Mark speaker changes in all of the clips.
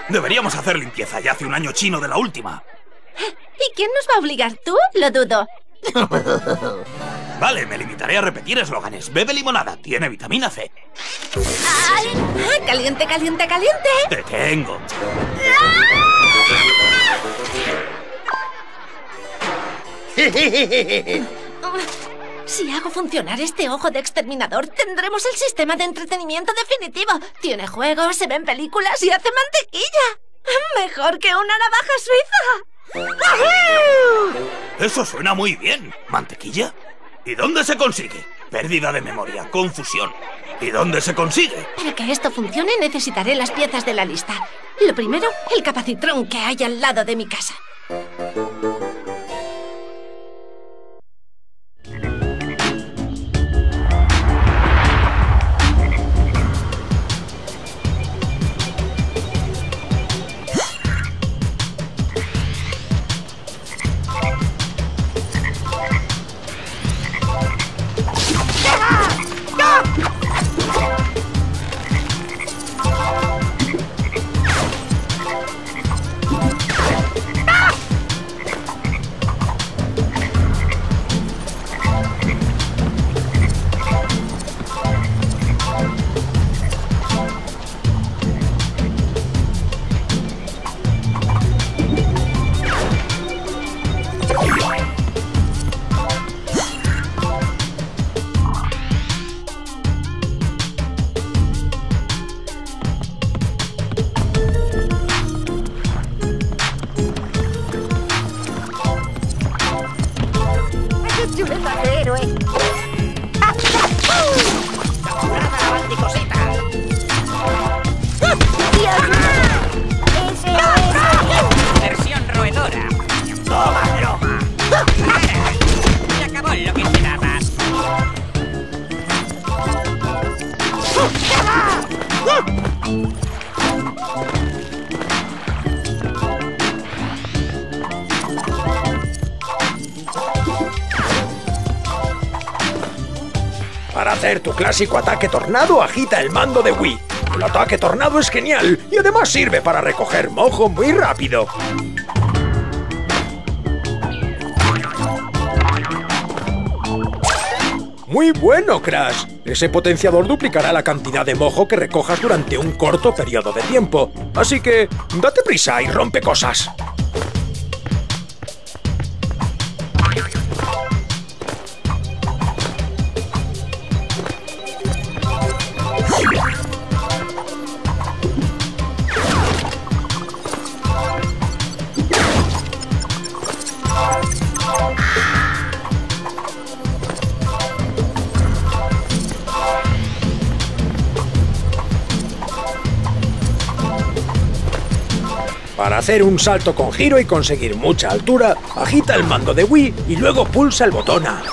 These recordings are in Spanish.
Speaker 1: Deberíamos hacer limpieza. Ya hace un año chino de la última.
Speaker 2: ¿Y quién nos va a obligar? ¿Tú? Lo dudo.
Speaker 1: Vale, me limitaré a repetir eslóganes. Bebe limonada, tiene vitamina C.
Speaker 2: ¡Ay! ¡Caliente, caliente, caliente!
Speaker 1: Te tengo.
Speaker 2: Si hago funcionar este ojo de exterminador, tendremos el sistema de entretenimiento definitivo. Tiene juegos, se ven películas y hace mantequilla. Mejor que una navaja suiza.
Speaker 1: Eso suena muy bien. ¿Mantequilla? ¿Y dónde se consigue? Pérdida de memoria, confusión. ¿Y dónde se consigue?
Speaker 2: Para que esto funcione necesitaré las piezas de la lista. Lo primero, el capacitrón que hay al lado de mi casa.
Speaker 3: Versión roedora. Toma broma. Se acabó lo que esperabas.
Speaker 4: Para hacer tu clásico ataque tornado, agita el mando de Wii. El ataque tornado es genial y además sirve para recoger mojo muy rápido. Muy bueno, Crash. Ese potenciador duplicará la cantidad de mojo que recojas durante un corto periodo de tiempo. Así que, date prisa y rompe cosas. Para hacer un salto con giro y conseguir mucha altura, agita el mando de Wii y luego pulsa el botón A.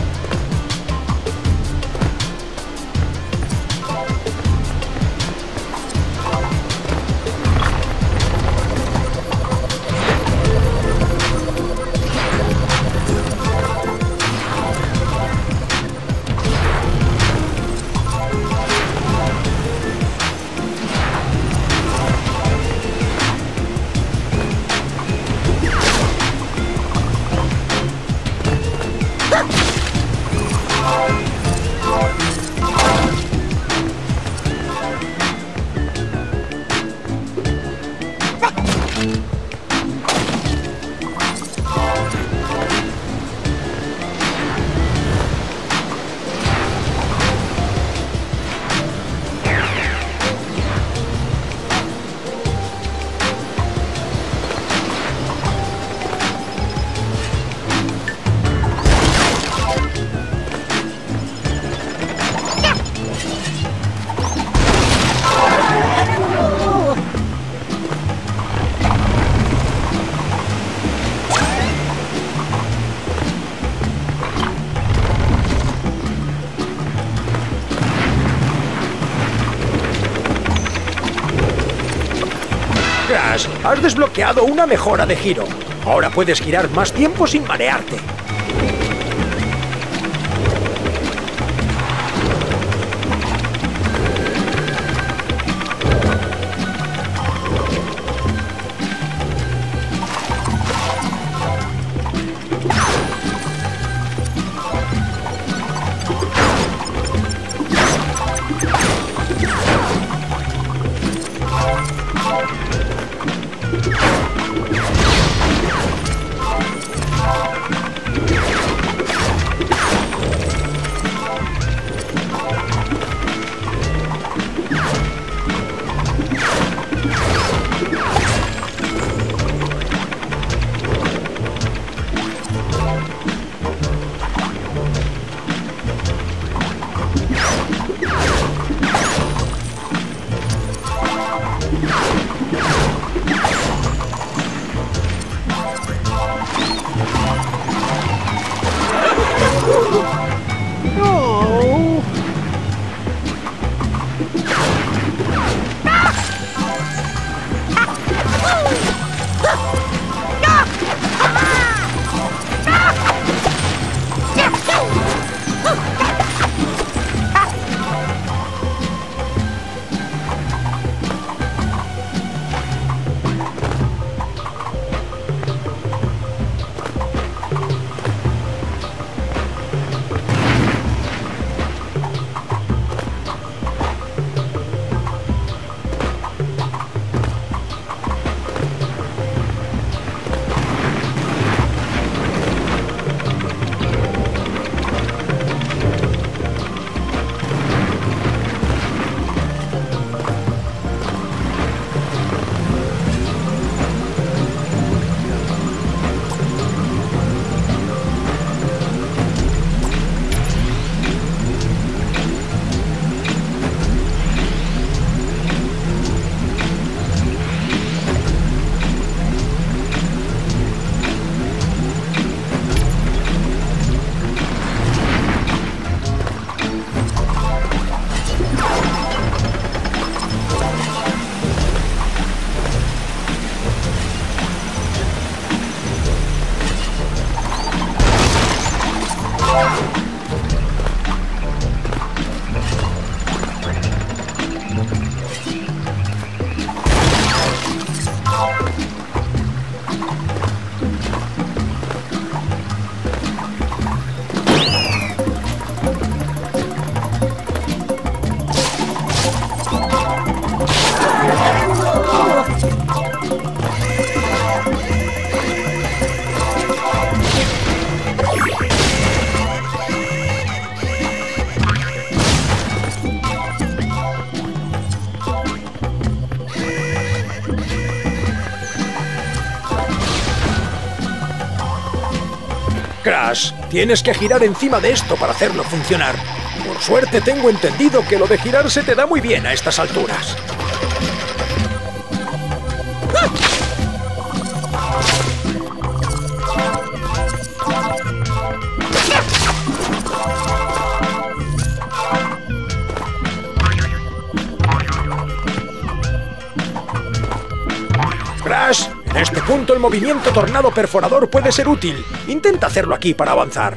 Speaker 4: Crash, has desbloqueado una mejora de giro. Ahora puedes girar más tiempo sin marearte. Crash, tienes que girar encima de esto para hacerlo funcionar. Por suerte tengo entendido que lo de girar se te da muy bien a estas alturas. Crash, en este punto el movimiento tornado perforador puede ser útil. Intenta hacerlo aquí para avanzar.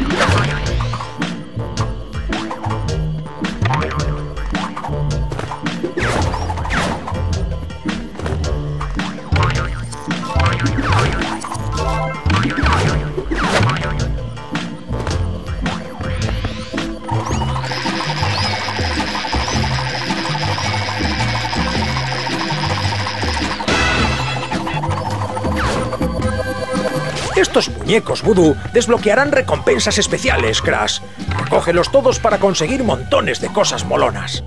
Speaker 4: Estos muñecos vudú desbloquearán recompensas especiales, Crash. Recógelos todos para conseguir montones de cosas molonas.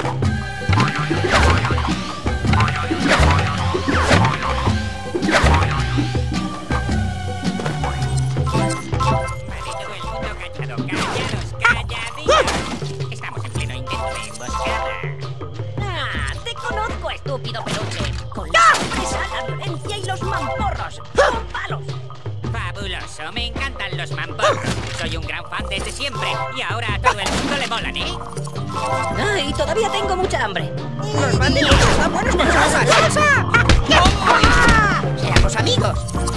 Speaker 3: Estamos en pleno intento de emboscada.
Speaker 5: Ah, te conozco, estúpido peluche. Con la sorpresa, la violencia y los mamporros. ¡Con palos!
Speaker 3: Fabuloso, me encantan los mamporros. Soy un gran fan desde siempre y ahora a todo el mundo le molan, ¿eh?
Speaker 5: Ay, todavía tengo mucha hambre. Los bandidos están buenos con salsa. ¡Salsa! ¡Seamos amigos!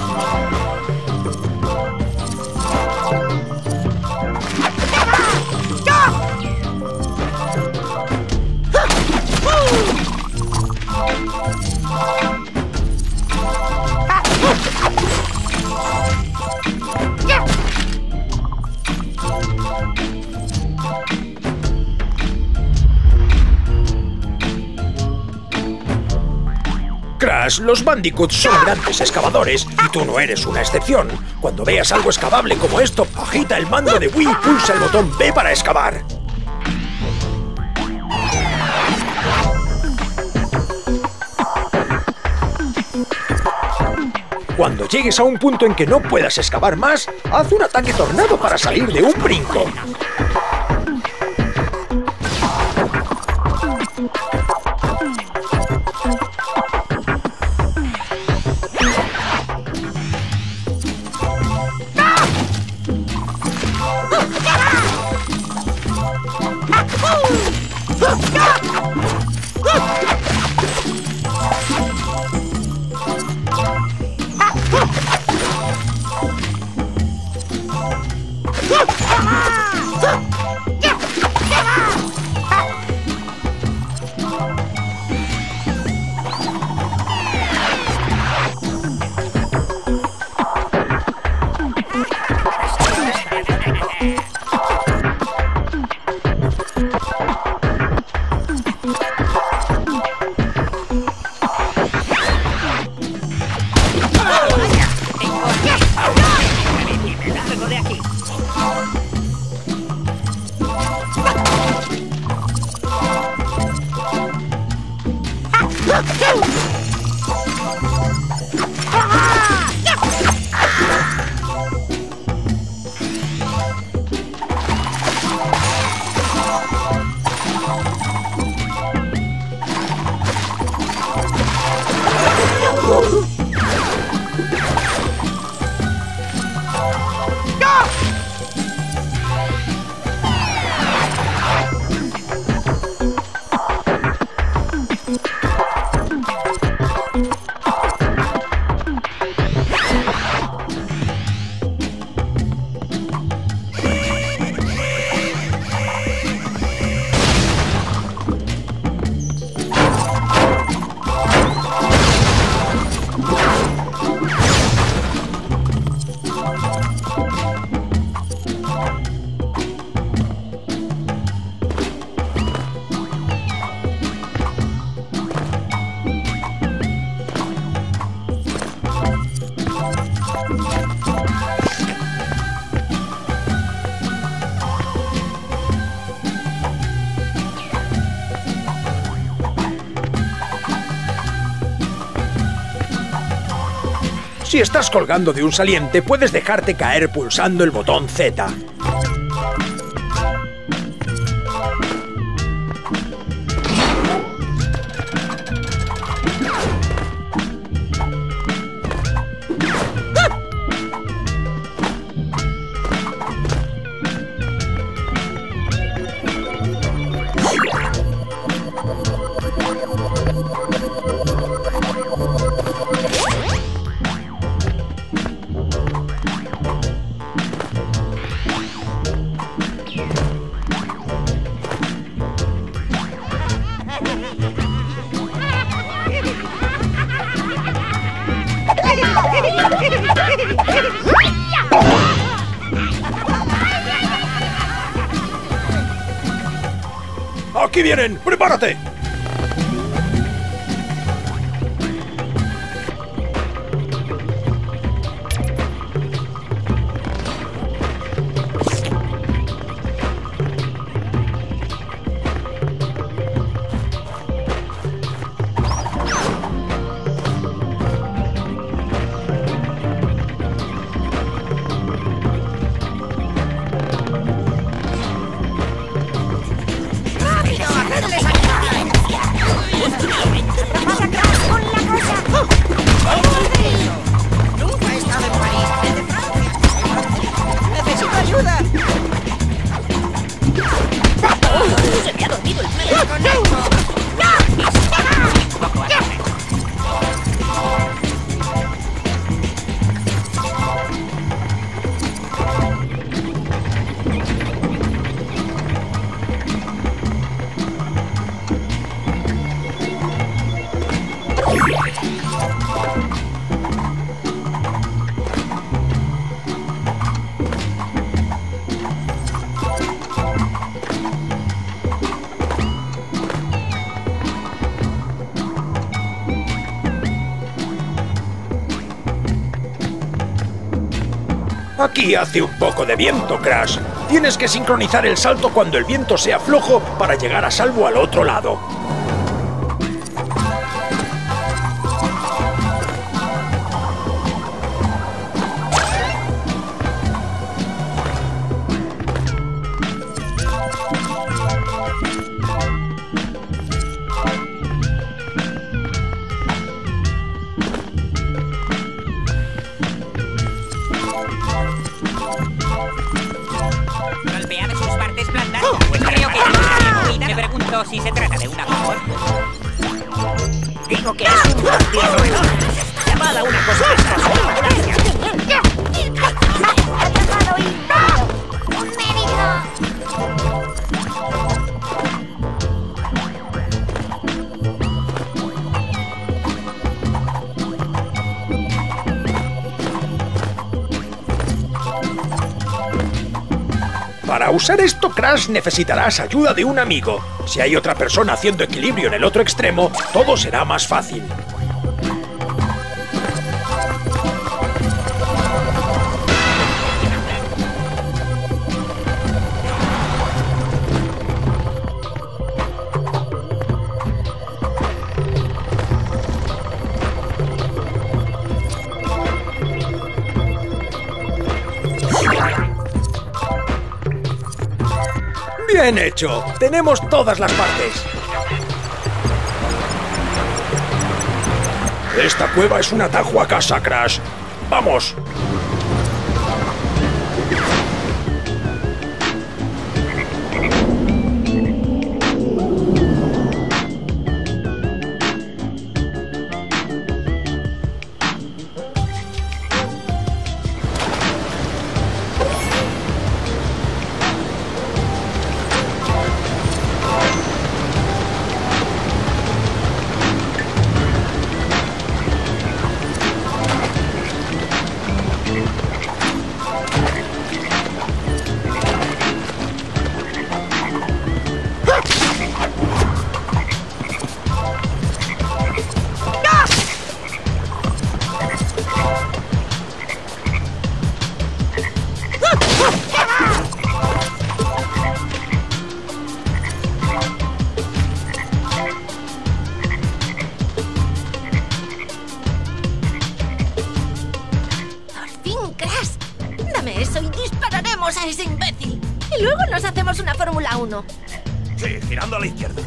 Speaker 4: Crash, los Bandicoots son grandes excavadores y tú no eres una excepción. Cuando veas algo excavable como esto, agita el mando de Wii y pulsa el botón B para excavar. Cuando llegues a un punto en que no puedas excavar más, haz un ataque tornado para salir de un brinco. Si estás colgando de un saliente, puedes dejarte caer pulsando el botón Z. ¡Aquí vienen! ¡Prepárate! Aquí hace un poco de viento, Crash. Tienes que sincronizar el salto cuando el viento sea flojo para llegar a salvo al otro lado.
Speaker 3: Golpear sus partes blandas. Pues creo que no. Me pregunto si se trata de una favor.
Speaker 5: Digo que es un partido roedor. Llamada una cosa de estas.
Speaker 6: ¡Atrapado y... ¡Un mérito!
Speaker 4: Para usar esto, Crash, necesitarás ayuda de un amigo. Si hay otra persona haciendo equilibrio en el otro extremo, todo será más fácil. ¡Bien hecho! ¡Tenemos todas las partes! Esta cueva es un atajo a casa, Crash. ¡Vamos!
Speaker 2: Dame eso y dispararemos a ese imbécil. Y luego nos hacemos una Fórmula 1.
Speaker 1: Sí, girando a la izquierda.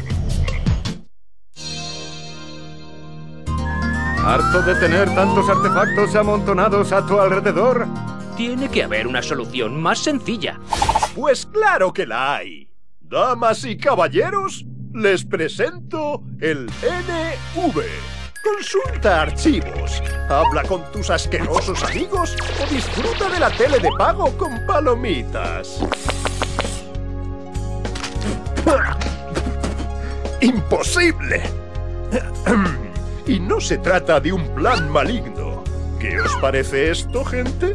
Speaker 7: ¿Harto de tener tantos artefactos amontonados a tu alrededor?
Speaker 4: Tiene que haber una solución más sencilla.
Speaker 8: Pues claro que la hay. Damas y caballeros, les presento el NV. Consulta archivos, habla con tus asquerosos amigos o disfruta de la tele de pago con palomitas. ¡Imposible! Y no se trata de un plan maligno. ¿Qué os parece esto, gente?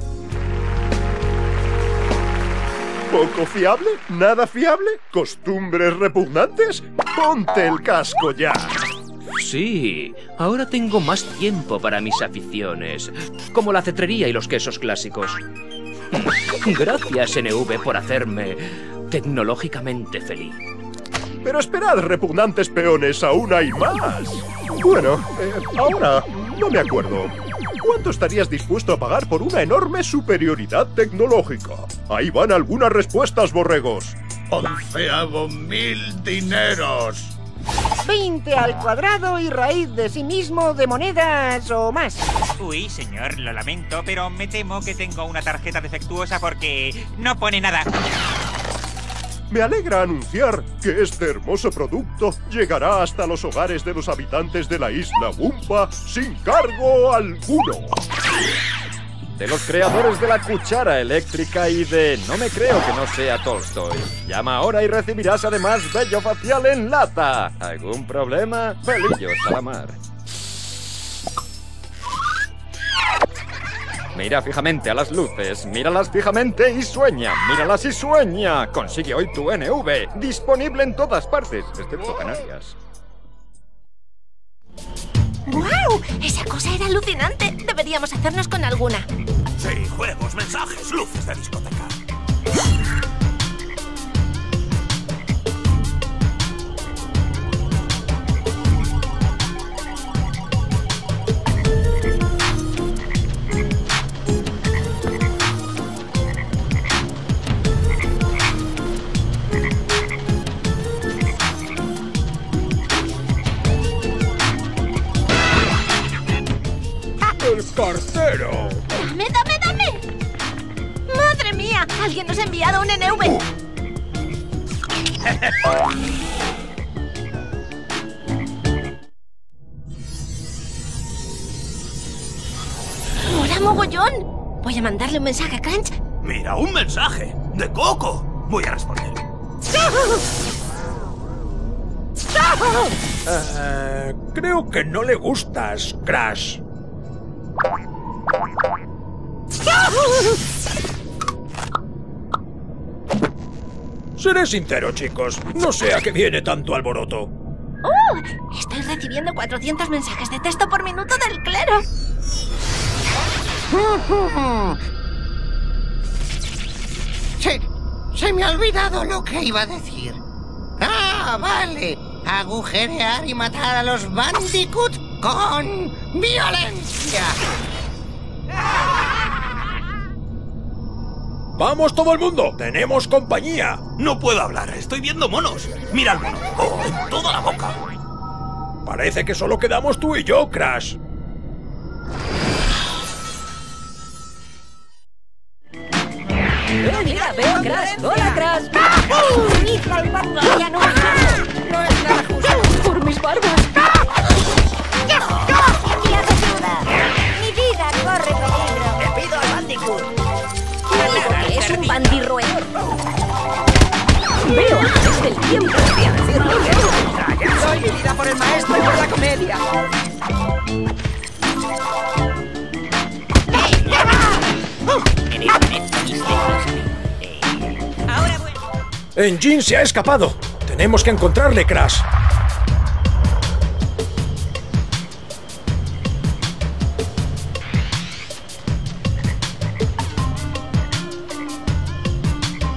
Speaker 8: ¿Poco fiable? ¿Nada fiable? ¿Costumbres repugnantes? ¡Ponte el casco ya!
Speaker 4: Sí, ahora tengo más tiempo para mis aficiones, como la cetrería y los quesos clásicos. Gracias, NV, por hacerme tecnológicamente feliz.
Speaker 8: Pero esperad, repugnantes peones, aún hay más. Bueno, ahora no me acuerdo. ¿Cuánto estarías dispuesto a pagar por una enorme superioridad tecnológica? Ahí van algunas respuestas, borregos.
Speaker 1: 11.000 dineros.
Speaker 9: 20 al cuadrado y raíz de sí mismo de monedas o más.
Speaker 3: Uy, señor, lo lamento, pero me temo que tengo una tarjeta defectuosa porque no pone nada.
Speaker 8: Me alegra anunciar que este hermoso producto llegará hasta los hogares de los habitantes de la isla Wumpa sin cargo alguno.
Speaker 7: De los creadores de la cuchara eléctrica y de No me creo que no sea Tolstoy. Llama ahora y recibirás además vello facial en lata. ¿Algún problema? Pelillos a la mar. Mira fijamente a las luces, míralas fijamente y sueña, míralas y sueña. Consigue hoy tu NV, disponible en todas partes, excepto Canarias.
Speaker 2: ¡Guau! Esa cosa era alucinante. Deberíamos hacernos con alguna.
Speaker 1: Sí, juegos, mensajes, luces de discoteca.
Speaker 4: ¡El cartero!
Speaker 2: ¡Dame, dame, dame! ¡Madre mía! ¡Alguien nos ha enviado un NV! ¡Mola mogollón! Voy a mandarle un mensaje a Crunch.
Speaker 1: Mira, un mensaje de Coco. Voy a responder.
Speaker 4: Creo que no le gustas, Crash. Seré sincero, chicos. No sé a qué viene tanto alboroto.
Speaker 2: Estoy recibiendo 400 mensajes de texto por minuto del clero.
Speaker 9: Se me ha olvidado lo que iba a decir. ¡Ah, vale! Agujerear y matar a los Bandicoot con violencia.
Speaker 4: ¡Vamos todo el mundo! ¡Tenemos compañía!
Speaker 1: No puedo hablar, estoy viendo monos. Mira el mono. ¡Oh, en toda la boca!
Speaker 4: Parece que solo quedamos tú y yo, Crash.
Speaker 5: Mira, veo a Crash. ¡Hola, Crash!
Speaker 9: ¡Hija el ya no es nada justo!
Speaker 5: ¡Por mis barbas!
Speaker 6: ¡Envías ayuda! ¡Mi vida corre peligro!
Speaker 9: ¡Te pido al Bandicoot!
Speaker 5: Porque es un bandirroedor. Veo a través del tiempo.
Speaker 9: Doy mi vida por el maestro y por la comedia.
Speaker 3: Ahora bueno.
Speaker 4: Engine se ha escapado. Tenemos que encontrarle, Crash.